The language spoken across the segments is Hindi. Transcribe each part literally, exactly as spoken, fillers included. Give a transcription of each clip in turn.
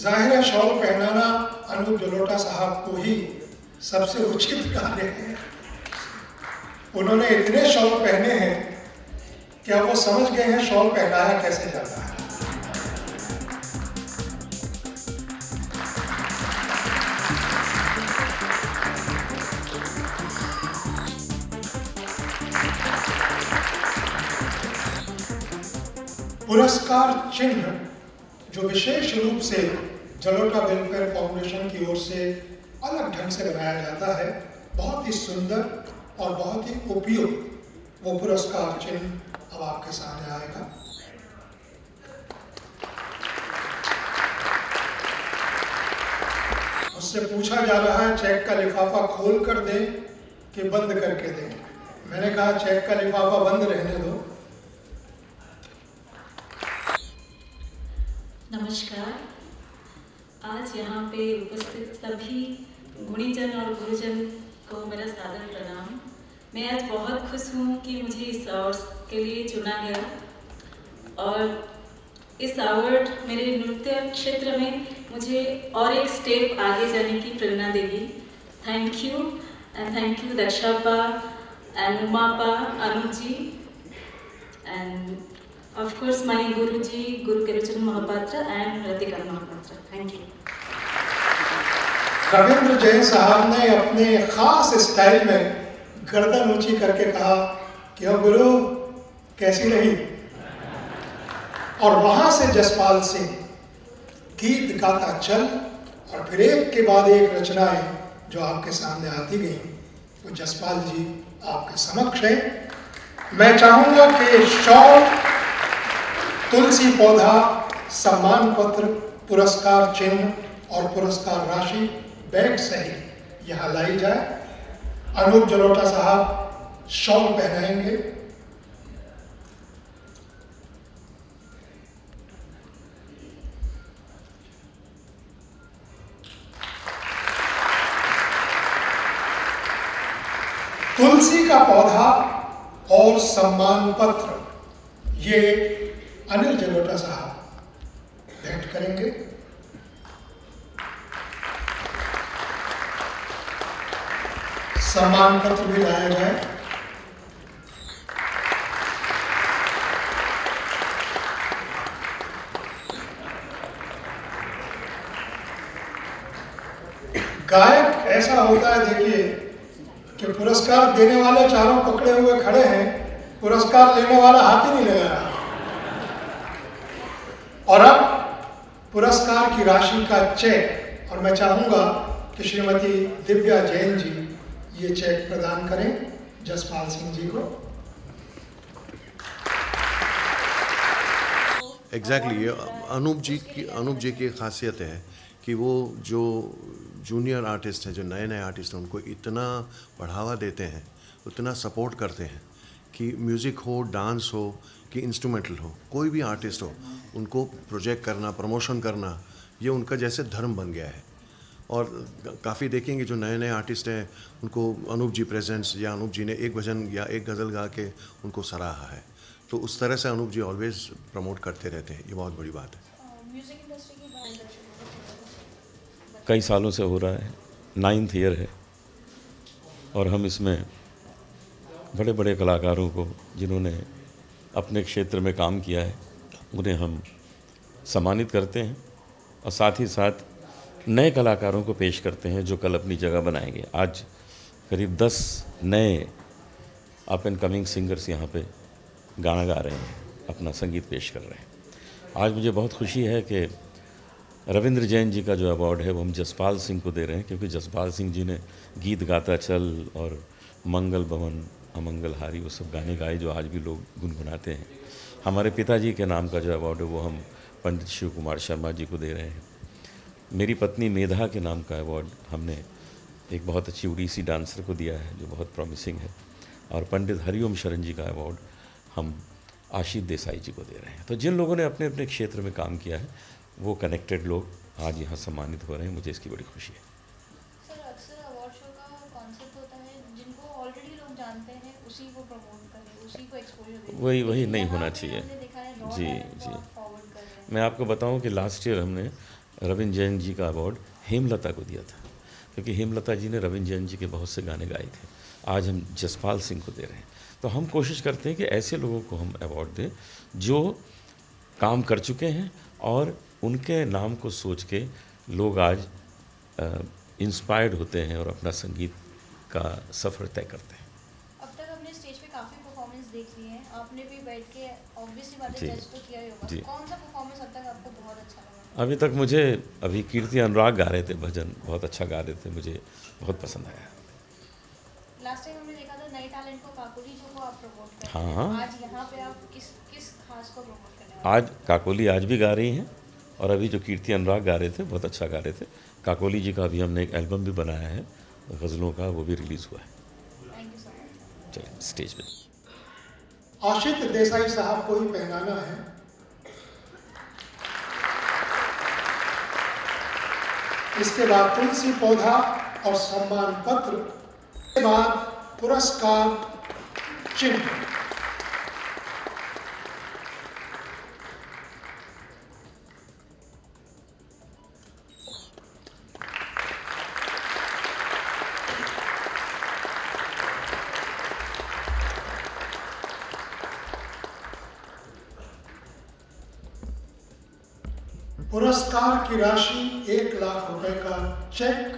जाहिर है शॉल पहनाना अनूप जलोटा साहब को ही सबसे उचित कार्य है। उन्होंने इतने शॉल पहने हैं कि अब वो समझ गए हैं शॉल पहनाया कैसे जाता है। पुरस्कार चिन्ह जो विशेष रूप से जलोटा वेलफेयर फाउंडेशन की ओर से अलग ढंग से बनाया जाता है, बहुत ही सुंदर और बहुत ही उपयुक्त वो पुरस्कार चिन्ह अब आपके सामने आएगा। उससे पूछा जा रहा है चेक का लिफाफा खोल कर दें कि बंद करके दें। मैंने कहा चेक का लिफाफा बंद रहने दो। नमस्कार। आज यहाँ पे उपस्थित सभी गुणीजन और गुरुजन को मेरा सादर प्रणाम। मैं आज बहुत खुश हूँ कि मुझे इस अवार्ड के लिए चुना गया और इस अवार्ड मेरे नृत्य क्षेत्र में मुझे और एक स्टेप आगे जाने की प्रेरणा देगी। Thank you and thank you Dakshapa and Umapa, Anu ji and of course my Guruji, Guru Keruchan Mahapatra and Ratika Mahapatra. Thank you. Ravindra Jain साहब ने अपने खास स्टाइल में गर्दन ऊंची करके कहा क्यों गुरु कैसी रही, और वहां से जसपाल सिंह गीत गाता चल और फिर एक के बाद एक रचनाएं जो आपके सामने आती गई, वो जसपाल जी आपके समक्ष है। मैं चाहूंगा कि शॉल, तुलसी पौधा, सम्मान पत्र, पुरस्कार चिन्ह और पुरस्कार राशि बैग सहित यहाँ लाई जाए। अनूप जलोटा साहब शॉल पहनाएंगे। तुलसी का पौधा और सम्मान पत्र ये अनिल जलोटा साहब भेंट करेंगे। सम्मान पत्र भी लाया जाए। गायक ऐसा होता है, देखिए कि पुरस्कार देने वाले चारों पकड़े हुए खड़े हैं, पुरस्कार लेने वाला हाथ ही नहीं लगा रहा। और अब पुरस्कार की राशि का चेक, और मैं चाहूंगा कि श्रीमती दिव्या जैन जी ये चेक प्रदान करें जसपाल सिंह जी को। एग्जैक्टली exactly, अनूप जी की अनूप जी की खासियत है कि वो जो जूनियर आर्टिस्ट हैं, जो नए नए आर्टिस्ट हैं, उनको इतना बढ़ावा देते हैं, उतना सपोर्ट करते हैं कि म्यूज़िक हो, डांस हो कि इंस्ट्रूमेंटल हो, कोई भी आर्टिस्ट हो, उनको प्रोजेक्ट करना, प्रमोशन करना, ये उनका जैसे धर्म बन गया है। और काफ़ी देखेंगे जो नए नए आर्टिस्ट हैं उनको अनूप जी प्रेजेंट्स या अनूप जी ने एक भजन या एक गज़ल गा के उनको सराहा है, तो उस तरह से अनूप जी ऑलवेज प्रमोट करते रहते हैं। ये बहुत बड़ी बात है। म्यूजिक इंडस्ट्री की कई सालों से हो रहा है, नाइन्थ ईयर है, और हम इसमें बड़े बड़े कलाकारों को जिन्होंने अपने क्षेत्र में काम किया है उन्हें हम सम्मानित करते हैं और साथ ही साथ नए कलाकारों को पेश करते हैं जो कल अपनी जगह बनाएंगे। आज करीब दस नए अप एंड कमिंग सिंगर्स यहाँ पे गाना गा रहे हैं, अपना संगीत पेश कर रहे हैं। आज मुझे बहुत खुशी है कि रविंद्र जैन जी का जो अवार्ड है वो हम जसपाल सिंह को दे रहे हैं, क्योंकि जसपाल सिंह जी ने गीत गाता चल और मंगल भवन, अमंगल हारी, वो सब गाने गाए जो आज भी लोग गुनगुनाते हैं। हमारे पिताजी के नाम का जो अवार्ड है वो हम पंडित शिव कुमार शर्मा जी को दे रहे हैं। मेरी पत्नी मेधा के नाम का अवार्ड हमने एक बहुत अच्छी उड़ीसी डांसर को दिया है जो बहुत प्रॉमिसिंग है, और पंडित हरिओम शरण जी का अवार्ड हम आशीष देसाई जी को दे रहे हैं। तो जिन लोगों ने अपने अपने क्षेत्र में काम किया है वो कनेक्टेड लोग आज यहाँ सम्मानित हो रहे हैं, मुझे इसकी बड़ी खुशी है। सर, अक्सर अवार्ड शो का कॉन्सेप्ट होता है जिनको ऑलरेडी लोग जानते हैं उसी को प्रमोट करें, उसी को एक्सपोजर दें। वही वही नहीं होना चाहिए। जी जी जी मैं आपको बताऊं कि लास्ट ईयर हमने रविंद्र जैन जी का अवार्ड हेमलता को दिया था, क्योंकि हेमलता जी ने रविंद्र जैन जी के बहुत से गाने गाए थे। आज हम जसपाल सिंह को दे रहे हैं। तो हम कोशिश करते हैं कि ऐसे लोगों को हम अवार्ड दें जो काम कर चुके हैं और उनके नाम को सोच के लोग आज इंस्पायर्ड होते हैं और अपना संगीत का सफ़र तय करते हैं। अब तक अपने स्टेज पे काफ़ी परफॉर्मेंस देख लिए हैं, आपने भी बैठ के ऑब्वियसली बात है जज तो किया ही होगा। कौन सा परफॉर्मेंस अब तक आपको बहुत अच्छा लगा? अभी तक मुझे अभी कीर्ति अनुराग गा रहे थे भजन, बहुत अच्छा गा रहे थे, मुझे बहुत पसंद आया। लास्ट टाइम हमने देखा था नए टैलेंट को, काकोली जो को आप प्रमोट कर रहे हैं। हाँ, आज यहाँ पे आप किस किस खास को प्रमोट करने वाले हैं? आज काकोली आज भी गा रही हैं और अभी जो कीर्ति अनुराग गा रहे थे बहुत अच्छा गा रहे थे। काकोली जी का भी हमने एक एल्बम भी बनाया है गज़लों का, वो भी रिलीज़ हुआ है। Thank you so much. चलिए स्टेज पे। आशित देसाई साहब को ही पहनाना है। इसके बाद तुलसी पौधा और सम्मान पत्र, इसके बाद पुरस्कार चिन्ह। पुरस्कार की राशि एक लाख रुपए का चेक,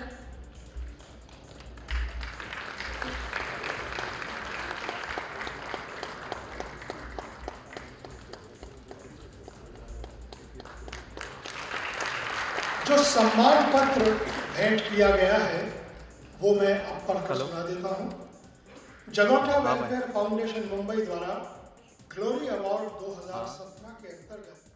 जो सम्मान पत्र भेंट किया गया है वो मैं अब पढ़कर सुना देता हूं। जगोटा वेलफेयर फाउंडेशन मुंबई द्वारा ग्लोरी अवार्ड दो हज़ार सत्रह के अंतर्गत